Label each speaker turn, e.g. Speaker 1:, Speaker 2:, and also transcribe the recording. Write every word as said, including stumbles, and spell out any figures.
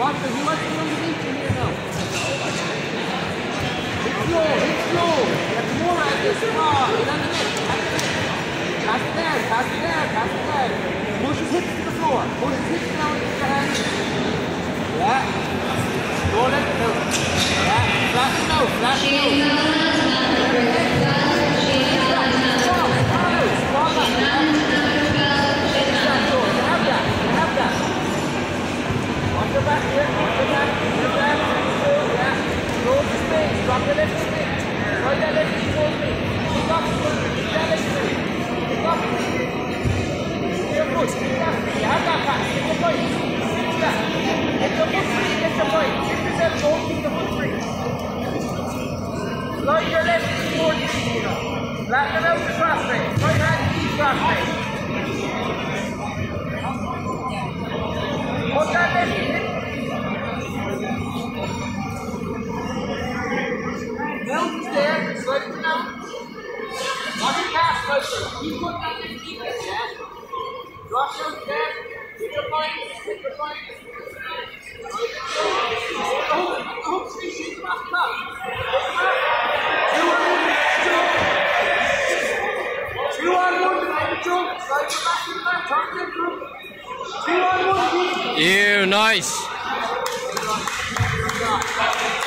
Speaker 1: Watch him. He wants to underneath you here now. Hit slow. Hit slow. Get more at this. Come on. Get on the neck. Pass it down. Pass it down. Pass it down. Push his hips to the floor. Push his hips down into your hands. Yeah. Don't let it go. Yeah. Flatten out. Flatten out. Your back here, your back, your back, yeah. Close the space, drop the left knee. Right that left knee towards me. Pick up, pick that left knee. Pick up. Your foot, pick that. You have that back, get your point. Get that. Get your foot free, get your point. Get yourself, don't keep the foot free. Slide your left knee towards me, you know. Flatten out the cross face. Right hand, keep cross face. Hold that left knee. Mount is there, slide it down. Watch your calf closer. Keep putting that in, keep it, yeah? Drop down there. Hit your point, hit your point. Hold the hook, the hook, three, shoot them off the top. Two on one, jump. Two on one, make a jump. Slide your back to the back, turn them through. Two on one, keep.
Speaker 2: Ew, nice.
Speaker 1: Good.